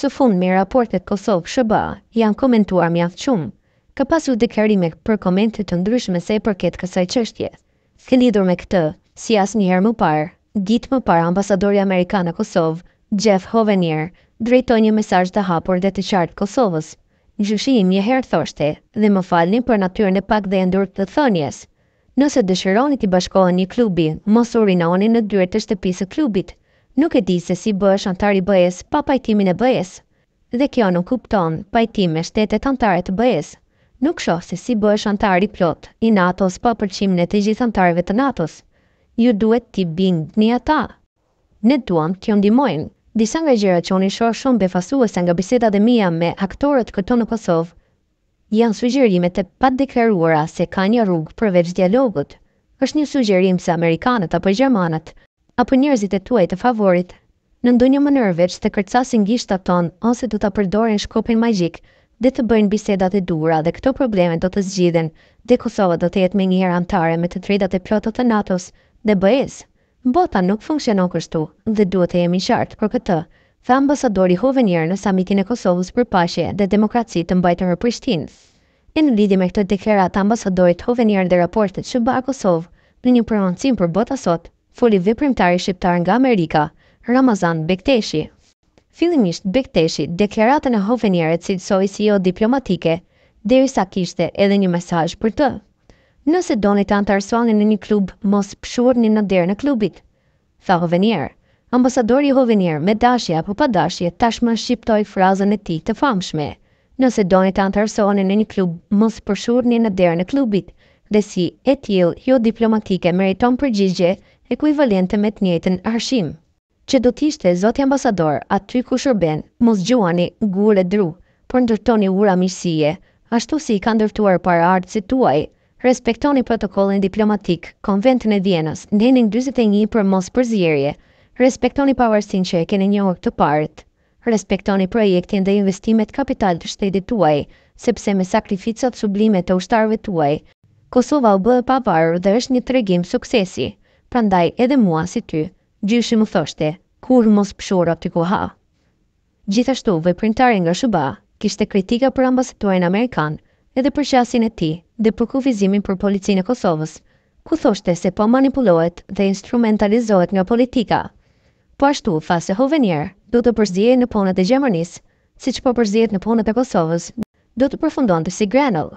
Së fundmi raportet Kosovë-SBA janë komentuar mjaft shumë. Ka pasur deklarime për komente të ndryshme sa i përket kësaj çështje. Ke lidhur me këtë, si asnjëherë më parë, ditë më parë ambasadori amerikan në Kosovë, Jeff Hovenier, drejtoi një mesazh të hapur dhe të qartë Kosovës. Gjyshim një herë thoshte, dhe më falni për natyrën e pak dhe e ndurt të thënies. Nëse dëshironi të bashkoheni klubi, mos urinoni në dyert të shtëpisë së klubit. Nuk e di se si bëhesh antar i BE-s pa pajtimin e BE-s. Dhe kjo nuk kupton pajtim me shtetet anëtare të BE-s. Nuk shoh se si bëhesh antar i plot i NATO-s pa përçimin e të gjithë anëtarëve të NATO-s. Ju duhet t'i bindni ata. Ne duam t'ju ndihmojmë. Disa nga gjërat që unë i shoh shumë befasuese nga bisedat e mia me aktorët këtu në Kosovë janë sugjerime të padeklaruara se ka një rrugë përveç dialogut. Është një sugjerim se amerikanët apo gjermanët apo njerëzit e tuaj të favorit në ndonjë mënyrë veç të kërcasin gishtat tonë ose do ta përdorin shkopin magjik dhe të bëjnë bisedat e duhura dhe këto probleme do të zgjidhen dhe Kosova do të jetë menjëherë anëtare me të drejtat e plota të NATO-s dhe BE-s. Bota nuk funksionon kështu dhe duhet të jemi qartë për këtë, tha ambasadori Hovenier në samitin e Kosovës për paqe dhe demokraci të mbajtur në Prishtinë. Në lidhje me këtë deklaratë ambasadorit Hovenier dhe raportet SBA Kosovë në një prononcim për Bota Sot, foli veprimtari shqiptar nga Amerika, Ramazan Bekteshi. Fillimisht Bekteshi deklaratën e Hovenier cilësoi si jo diplomatike, derisa kishte edhe një mesazh për të. Nëse doni të antarësoheni në një klub, mos pshurni në derën e klubit, tha Hovenier. Ambasadori Hovenier me dashje apo pa dashje tashmë shqiptoi frazën e tij të famshme. Nëse doni të antarësoheni në një klub, mos pshurni në derën e klubit, dhe si e tillë jo diplomatike meriton përgjigje ekuivalente me të njëjtën arshim. Që do t'ishte zoti ambasador aty ku shërben, mos gjuani gur e dru, por ndërtoni ura miqësie, ashtu si i ka ndërtuar paraardhësit tuaj. Respektoni protokollin diplomatik, Konventin e Vienës, Nenin 41 për mos përzierje. Respektoni pavarësinë që e keni njohur të parët. Respektoni projektin dhe investimet kapital të shtetit tuaj, sepse me sakrificat sublime të ushtarëve tuaj, Kosova u bë e pavarur dhe është një tregim suksesi. Prandaj edhe mua si ty, gjyshi më thoshte, kur mos pshuro aty ku ha. Gjithashtu, veprimtari nga SBA kishte kritika për ambasadorin amerikan, edhe për qasjen e tij dhe për kufizimin për policinë e Kosovës, ku thoshte se po manipulohet dhe instrumentalizohet nga politika. Po ashtu, tha se Hovenier do të përzihet në punët e Gjermanisë, siç po përzihet në punët e Kosovës, do të përfundonte si Grenell.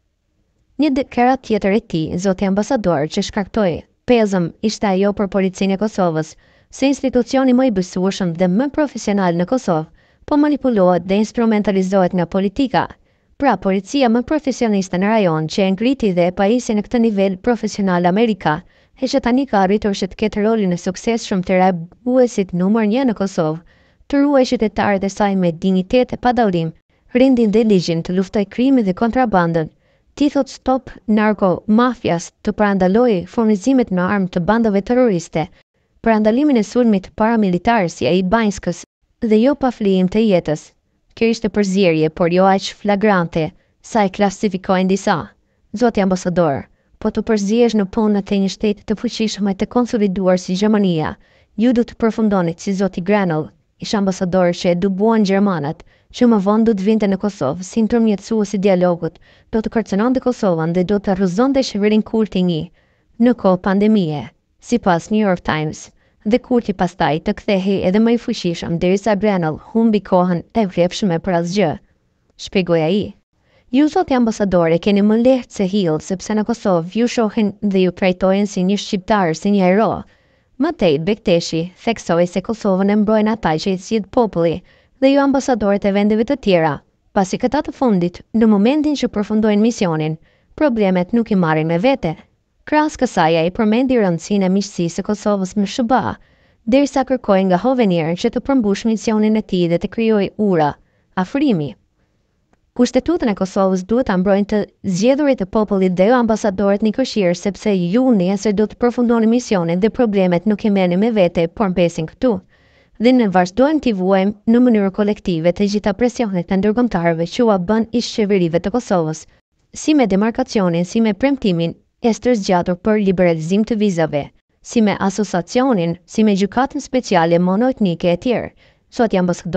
Një deklaratë tjetër e tij, zoti ambasador, që shkaktoi pezëm ishte ajo për policinë e Kosovës, se institucioni më i besueshëm dhe më profesional në Kosovë, po manipulohet dhe instrumentalizohet nga politika. Pra, policia më profesioniste në rajon që e ngriti dhe e pajisi në këtë nivel profesional Amerika, e që tani ka arritur që të ketë rolin e suksesshëm të rabuesit numër 1 në Kosovë, të ruaj qytetarët e saj me dignitet e padallim, rendin dhe ligjin të luftoj krimin dhe kontrabandën, t'i thot stop narko-mafias, të parandalojë furnizimet me armë të bandave terroriste, parandalimin e sulmit paramilitar si ai i Banjskës dhe jo pa flijim të jetës. Kjo ishte përzierje, por jo aq flagrante, sa e klasifikojnë disa. Zoti ambasador, po të përzihesh në punët e një shteti të fuqishëm e të konsoliduar si Gjermania, ju do të përfundonit si zoti Grenell, ish ambasador që e dubuan gjermanët, që më vonë do të vinte në Kosovë si ndërmjetësues i dialogut, do të kërcënonte Kosovën dhe do të rrëzonte qeverinë Kurti në kohë pandemie, sipas New York Times. Dhe Kurti pastaj të kthehej edhe më i fuqishëm derisa Grenell humbi kohën e vlefshme për asgjë. Shpjegoi ai. Ju zoti ambasadore keni më lehtë se Hill sepse në Kosovë ju shohin dhe ju trajtojnë si një shqiptar, si një hero. Më tej Bekteshi theksoi se Kosovën e mbrojnë ata që i sjell populli dhe ju ambasadorët e vendeve të tjera. Pasi këta të fundit, në momentin që përfundojnë misionin, problemet nuk i marrin me vete. Krahas kësaj ai përmendi rëndësinë e miqësisë së Kosovës me SBA, derisa kërkoi nga Hovenier që të përmbush misionin e tij dhe të krijojë ura, afrimi. Kushtetutën e Kosovës duhet ta mbrojnë të zgjedhurit e popullit dhe jo ambasadorët në këshirë, sepse ju nesër do të përfundoni misionin dhe problemet nuk i merrni me vete, por mbesin këtu. Dhe ne vazhdojmë t'i vuajmë në mënyrë kolektive të gjitha presionet e ndërkombëtarëve që u bën ish qeverive të Kosovës, si me demarkacionin, si me premtimin e zgjatur për liberalizim të vizave, si me asociacionin, si me gjykatën speciale monoetnike e tjerë. Zoti ambasador,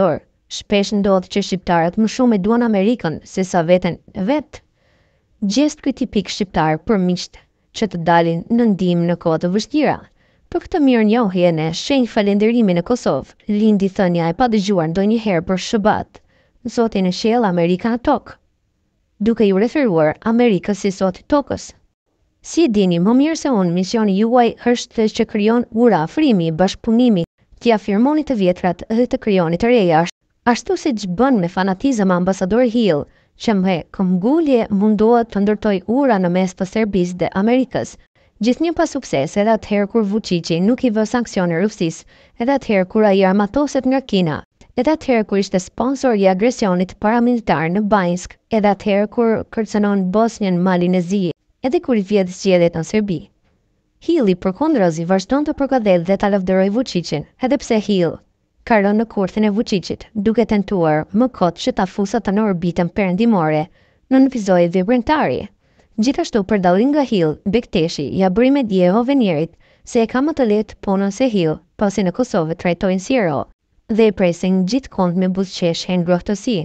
Shpesh ndodh që shqiptarët më shumë e duan Amerikën se sa veten vet. Gjest ky tipik shqiptar për miqt që të dalin në ndihmë në kohë të vështira. Për këtë mirënjohje ne shenjë falënderimin në Kosovë, lindi thënia e padëgjuar ndonjëherë për SHBA-t, Zotin e Qiell Amerika në tokë, duke ju referuar Amerikës si Zoti i tokës. Si e dini më mirë se unë, misioni juaj është që krijon ura afrimi, bashkëpunimi, t'i afirmoni të vjetrat dhe të krijoni të reja, ashtu siç bën me fanatizëm ambasadori Hill, që me këmbgulje mundohet të ndërtoj ura në mes të Serbisë dhe Amerikës. Gjithnjë pa sukses edhe atëherë kur Vučići nuk i vë sanksione Rusisë, edhe atëherë kur ai armatoset nga Kina, edhe atëherë kur ishte sponsor i agresionit paramilitar në Banjsk, edhe atëherë kur kërcënon Bosnjën Malinezi, edhe kur i vjedh zgjedhjet në Serbi. Hilli përkundrazi vazhdon të përgathet dhe ta lavdëroj Vučićin, edhe pse Hill ka rënë në kurthin e Vučićit, duke tentuar më kot që ta fusat në orbitën perëndimore në episodin vibrimtari. Gjithashtu për dallim nga Hill, Bekteshi ja bëri me dje Hovenirit se e ka më të lehtë punën se Hill, pasi në Kosovë trajtojnë si hero dhe e presin gjithkund me buzëqeshje ngrohtësi.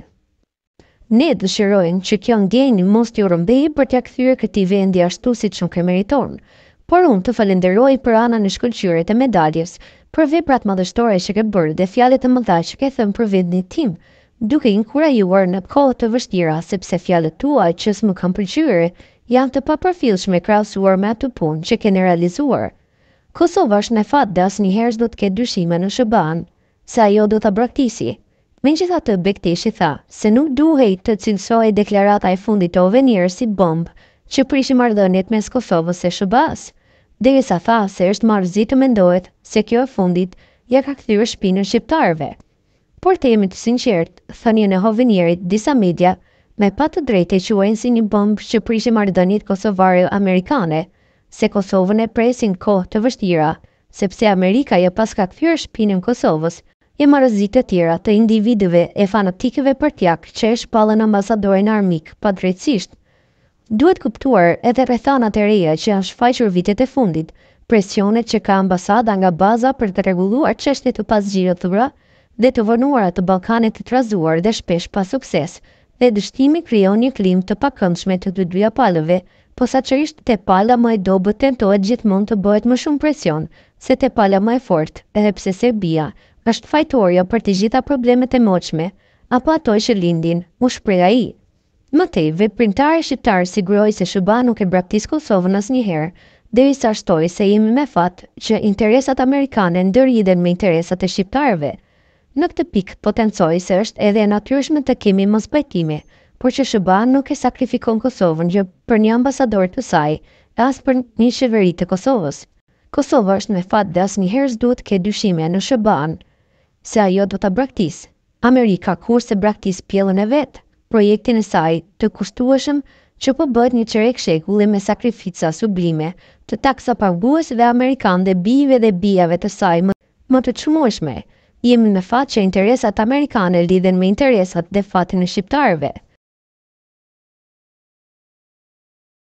Ne dëshirojmë që kjo ndjenjë mos t'ju rrëmbejë për t'ia kthyer këtij vendi ashtu siç nuk e meriton, por unë të falenderoj për anën e shkëlqyrit e medaljes, për veprat madhështore që ke bërë dhe fjalët e mëdha që ke thënë për vendin tim, duke inkurajuar në kohë të vështira, sepse fjalët tuaja që s'më kanë pëlqyer janë të papërfillshme krahasuar me atë punë që keni realizuar. Kosova është në fat dhe asnjëherë s'do të ketë dyshime në SHBA-n, se ajo do ta braktisë. Megjithatë, Bekteshi tha se nuk duhej të cilësohej deklarata e fundit të Hovenirit si bombë që prishi marrëdhëniet mes Kosovës e SHBA-s, derisa tha se është marrëzi të mendohet se kjo e fundit ja ka kthyer shpinën shqiptarëve. Por të jemi të sinqert, thënien e Hovenirit disa media me pa të drejtë e quajnë si një bombë që prishi marrëdhëniet kosovare-amerikane, se Kosovën e presin kohë të vështira, sepse Amerika ja pas ka kthyer shpinën Kosovës, e marrëzi të tjera të individëve e fanatikëve partjak që e shpallën ambasadorin armik pa drejtësisht. Duhet kuptuar edhe rrethanat e reja që janë shfaqur vitet e fundit, presionet që ka ambasada nga baza për të rregulluar çështjet të pasgjidhura dhe të vonuara të Ballkanit të trazuar dhe shpesh pa sukses, dhe dështimi krijon një klimë të pakëndshme të të dyja palëve, posaçërisht te pala më e dobët tentohet gjithmonë të bëhet më shumë presion se te pala më e fortë, edhe pse Serbia është fajtorja për të gjitha problemet e moçme, apo ato që lindin, u shpreh ai. Mëtej, veprimtari shqiptar siguroi se SHBA nuk e braktis Kosovën asnjëherë, derisa shtoi se jemi me fat që interesat amerikane ndërhidhen me interesat e shqiptarëve. Në këtë pikë potencoj se është edhe e natyrshme të kemi mospajtime, por që SHBA nuk e sakrifikon Kosovën gjë për një ambasador të saj, as për një qeveri të Kosovës. Kosova është me fat dhe asnjëherë s'duhet të ketë dyshime në SHBA-n, se ajo do ta braktisë. Amerika kurse braktis pjellën e vet, projektin e saj të kushtueshëm që po bëhet një çerek shekulli me sakrifica sublime të taksapaguesve amerikanë dhe bijve dhe bijave të saj më të çmueshme. Jemi me fat që interesat amerikane lidhen me interesat dhe fatin e shqiptarëve.